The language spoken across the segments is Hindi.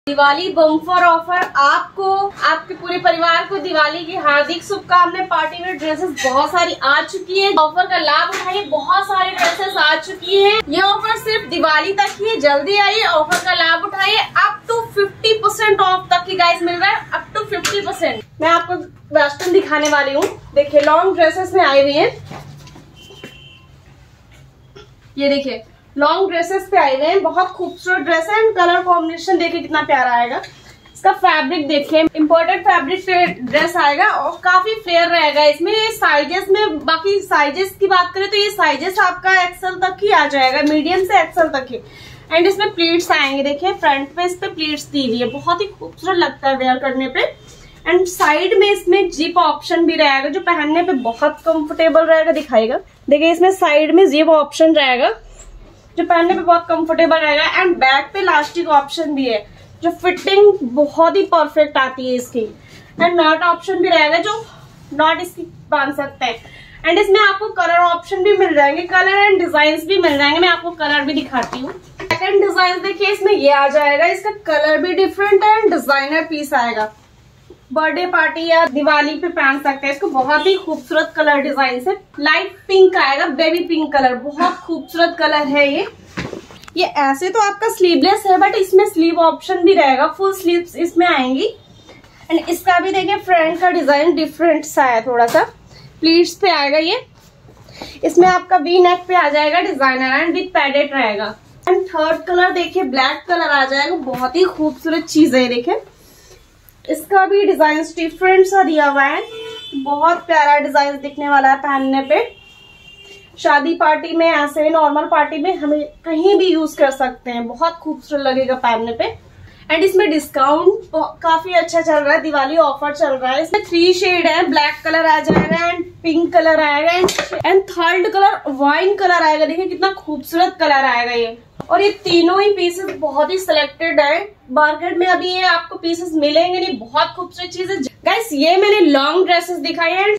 दिवाली बम्पर ऑफर आपको, आपके पूरे परिवार को दिवाली की हार्दिक शुभकामनाएं। पार्टी वेयर ड्रेसेस बहुत सारी आ चुकी है, ऑफर का लाभ उठाइए। बहुत सारे ड्रेसेस आ चुकी है। ये ऑफर सिर्फ दिवाली तक ही है, जल्दी आइए, ऑफर का लाभ उठाइए। अप टू 50% ऑफ तक की गाइस मिल रहा है, अप टू 50%। मैं आपको वेस्टर्न दिखाने वाली हूँ। देखिए लॉन्ग ड्रेसेस में आई हुई है, ये देखिए लॉन्ग ड्रेसेस पे आए हुए हैं। बहुत खूबसूरत ड्रेस है एंड कलर कॉम्बिनेशन देखिए कितना प्यारा आएगा। इसका फैब्रिक देखिए इम्पोर्टेड फैब्रिक पे ड्रेस आएगा और काफी फ्लेयर रहेगा इसमें। ये साइजेस में, बाकी साइजेस की बात करें तो ये साइजेस आपका एक्सेल तक ही आ जाएगा, मीडियम से एक्सेल तक ही। एंड इसमें प्लीट्स आएंगे, देखिए फ्रंट पे इस पे प्लीट्स दी हुई है, बहुत ही खूबसूरत लगता है वेयर करने पे। एंड साइड में इसमें जिप ऑप्शन भी रहेगा जो पहनने पे बहुत कंफर्टेबल रहेगा, दिखाएगा। देखिए इसमें साइड में जिप ऑप्शन रहेगा जो पहनने पे बहुत कंफर्टेबल रहेगा। एंड बैक पे इलास्टिक ऑप्शन भी है जो फिटिंग बहुत ही परफेक्ट आती है इसकी। एंड नॉट ऑप्शन भी रहेगा जो नॉट इसकी बांध सकते हैं। एंड इसमें आपको कलर ऑप्शन भी मिल जाएंगे, कलर एंड डिजाइन भी मिल जाएंगे। मैं आपको कलर भी दिखाती हूँ। सेकंड डिजाइन देखिए इसमें ये आ जाएगा, इसका कलर भी डिफरेंट है एंड डिजाइनर पीस आएगा। बर्थडे पार्टी या दिवाली पे पहन सकते हैं इसको। बहुत ही खूबसूरत कलर डिजाइन से लाइट पिंक आएगा, बेबी पिंक कलर, बहुत खूबसूरत कलर है ये ऐसे तो आपका स्लीवलेस है बट इसमें स्लीव ऑप्शन भी रहेगा, फुल स्लीव्स इसमें आएंगी। एंड इसका भी देखिए फ्रंट का डिजाइन डिफरेंट सा है, थोड़ा सा प्लीट्स पे आएगा ये। इसमें आपका वी नेक पे आ जाएगा डिजाइनर एंड विथ पैडेड रहेगा। एंड थर्ड कलर देखिए ब्लैक कलर आ जाएगा, बहुत ही खूबसूरत चीज है। देखिए इसका भी डिजाइन डिफरेंट सा दिया हुआ है, बहुत प्यारा डिजाइन दिखने वाला है पहनने पे। शादी पार्टी में, ऐसे नॉर्मल पार्टी में हमें कहीं भी यूज कर सकते हैं, बहुत खूबसूरत लगेगा पहनने पे। एंड इसमें डिस्काउंट काफी अच्छा चल रहा है, दिवाली ऑफर चल रहा है। इसमें 3 शेड है, ब्लैक कलर आ जाएगा एंड पिंक कलर आएगा and third colour wine colour आएगा। देखिए कितना खूबसूरत कलर आएगा ये। और ये तीनों ही पीसेस बहुत ही सिलेक्टेड है, मार्केट में अभी ये आपको पीसेस मिलेंगे नहीं, बहुत खूबसूरत चीज है गाइस। ये मैंने लॉन्ग ड्रेसेस दिखाई है।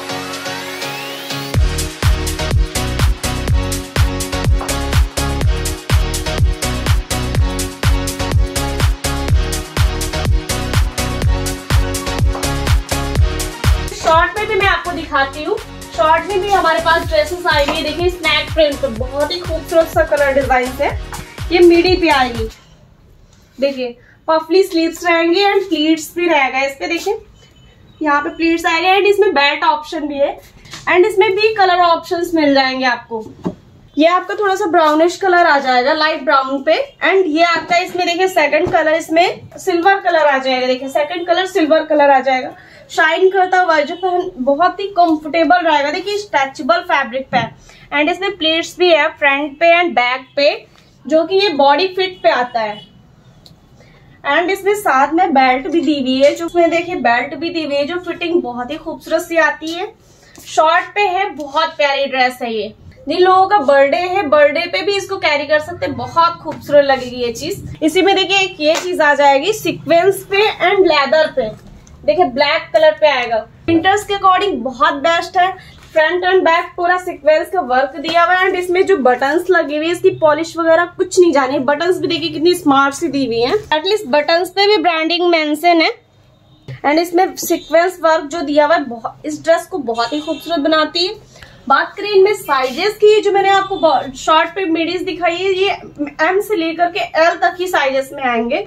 शॉर्ट में भी मैं आपको दिखाती हूँ, शॉर्ट में भी हमारे पास ड्रेसेस आई हुई है। देखिए स्नैक प्रिंट पे बहुत ही खूबसूरत सा कलर डिजाइन है, ये मिडी पे आएगी। देखिए पफली स्लीव्स रहेंगी एंड प्लीट्स भी रहेगा इस पे। देखिए यहाँ पे प्लीट्स आएगा एंड इसमें बेल्ट ऑप्शन भी है एंड इसमें भी कलर ऑप्शंस मिल जाएंगे आपको। ये आपका थोड़ा सा ब्राउनिश कलर आ जाएगा, लाइट ब्राउन पे। एंड ये आपका इसमें देखिए सेकंड कलर इसमें सिल्वर कलर आ जाएगा। देखिए सेकंड कलर सिल्वर कलर आ जाएगा, शाइन करता हुआ जो बहुत ही कंफर्टेबल रहेगा। देखिए स्ट्रेचेबल फैब्रिक पे एंड इसमें प्लेट्स भी है फ्रंट पे एंड बैक पे, जो कि ये बॉडी फिट पे आता है। एंड इसमें साथ में बेल्ट भी दी हुई है, जो उसमें देखिए बेल्ट भी दी हुई है जो फिटिंग बहुत ही खूबसूरत सी आती है। शॉर्ट पे है, बहुत प्यारी ड्रेस है ये। जिन लोगों का बर्थडे है, बर्थडे पे भी इसको कैरी कर सकते हैं, बहुत खूबसूरत लगेगी ये चीज। इसी में देखिए एक ये चीज आ जाएगी सीक्वेंस पे एंड लेदर पे। देखिए ब्लैक कलर पे आएगा, विंटर्स के अकॉर्डिंग बहुत बेस्ट है। फ्रंट एंड बैक पूरा सीक्वेंस का वर्क दिया हुआ है एंड इसमें जो बटन्स लगी हुई है इसकी पॉलिश वगैरह कुछ नहीं जानी। बटन्स भी देखिए कितनी स्मार्ट सी दी हुई है, एटलीस्ट बटन्स पे भी ब्रांडिंग मेंशन है। एंड इसमें सीक्वेंस वर्क जो दिया हुआ है इस ड्रेस को बहुत ही खूबसूरत बनाती है। बात करें इनमें साइजेस की, जो मैंने आपको शॉर्ट पे मिडीज दिखाई है, ये एम से लेकर के एल तक ही साइजेस में आएंगे।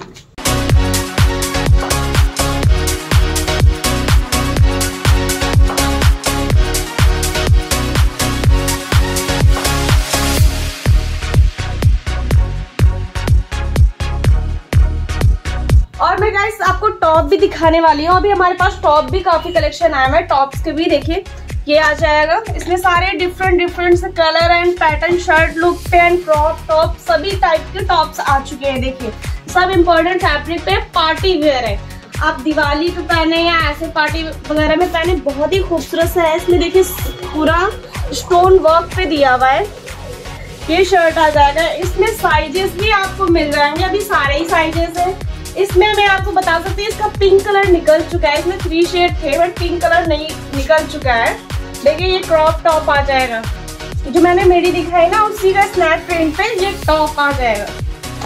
और मैं गाइस आपको टॉप भी दिखाने वाली हूँ। अभी हमारे पास टॉप भी काफी कलेक्शन आया हुआ है। टॉप्स के भी देखिए ये आ जाएगा, इसमें सारे डिफरेंट से colour and pattern, shirt look पे एंड क्रॉप टॉप, सभी टाइप के टॉप्स आ चुके हैं। देखिए सब इम्पोर्टेंट फैब्रिक पे, पार्टी वेयर है, आप दिवाली पे पहने या ऐसे पार्टी वगैरह में पहने, बहुत ही खूबसूरत सा है। इसमें देखिए पूरा स्टोन वर्क पे दिया हुआ है। ये शर्ट आ जाएगा, इसमें साइजेस भी आपको मिल जाएंगे, अभी सारे ही साइजेस है। इसमें मैं आपको बता सकती हूँ इसका पिंक कलर निकल चुका है, इसमें 3 शेड थे बट पिंक कलर नहीं निकल चुका है। देखिए ये क्रॉप टॉप आ जाएगा, जो मैंने मेरी दिखाई ना उसी का स्नैप प्रिंट पे ये टॉप आ जाएगा।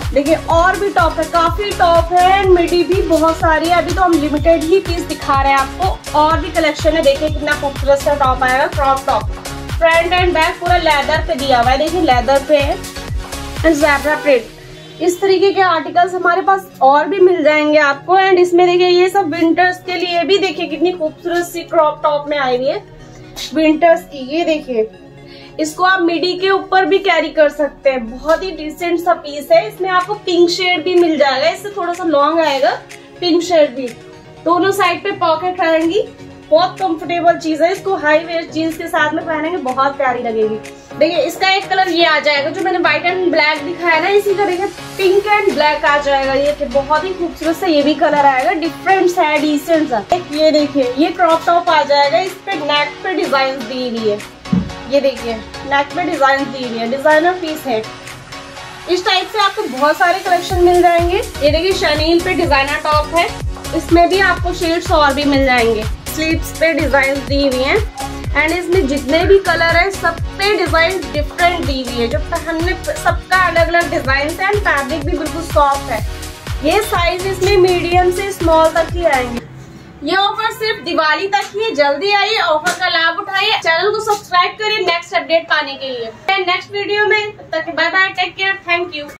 देखिए और भी टॉप है, काफी टॉप है एंड मिडी भी बहुत सारी है। अभी तो हम लिमिटेड ही पीस दिखा रहे हैं आपको, और भी कलेक्शन है। देखिए कितना खूबसूरत सा टॉप आएगा, crop top, front and back पूरा लेदर पे दिया हुआ है। देखिए लेदर पे है, ज़ेब्रा प्रिंट। इस तरीके के आर्टिकल्स हमारे पास और भी मिल जाएंगे आपको। एंड इसमें देखिए ये सब विंटर्स के लिए भी देखिए कितनी खूबसूरत सी क्रॉप टॉप में आई हुई है विंटर्स की। ये देखिए इसको आप मिडी के ऊपर भी कैरी कर सकते हैं, बहुत ही डिसेंट सा पीस है। इसमें आपको पिंक शेड भी मिल जाएगा, इससे थोड़ा सा लॉन्ग आएगा, पिंक शेड भी। दोनों साइड पे पॉकेट रहेंगी, बहुत कंफर्टेबल चीज है। इसको हाई वेस्ट जीन्स के साथ में पहनेंगे, बहुत प्यारी लगेगी। देखिए इसका एक कलर ये आ जाएगा, जो मैंने व्हाइट एंड ब्लैक दिखाया ना, इसी का देखिए पिंक एंड ब्लैक आ जाएगा। ये बहुत ही खूबसूरत सा ये भी कलर आएगा, डिफरेंट सा है, डिसेंट सा। ये देखिए ये क्रॉप टॉप आ जाएगा, इस पे नेक पे डिजाइन दी हुई है। ये देखिए नेक पे डिजाइन दी हुई है, डिजाइनर पीस है। इस टाइप से आपको बहुत सारे कलेक्शन मिल जाएंगे। ये देखिए शनील पे डिजाइनर टॉप है, इसमें भी आपको शेड्स और भी मिल जाएंगे। स्लीव्स पे डिजाइन दी हुई है एंड इसमें जितने भी कलर है सब पे डिजाइन डिफरेंट दी हुई है, जो पहनने सबका अलग अलग डिजाइन है। एंड फैब्रिक भी बिल्कुल सॉफ्ट है। ये साइज इसमें मीडियम से स्मॉल तक ही आएंगे। ये ऑफर सिर्फ दिवाली तक ही है, जल्दी आइए, ऑफर का लाभ उठाइए। चैनल को सब्सक्राइब करिए नेक्स्ट अपडेट पाने के लिए। नेक्स्ट वीडियो में तक bye bye, take care, thank you.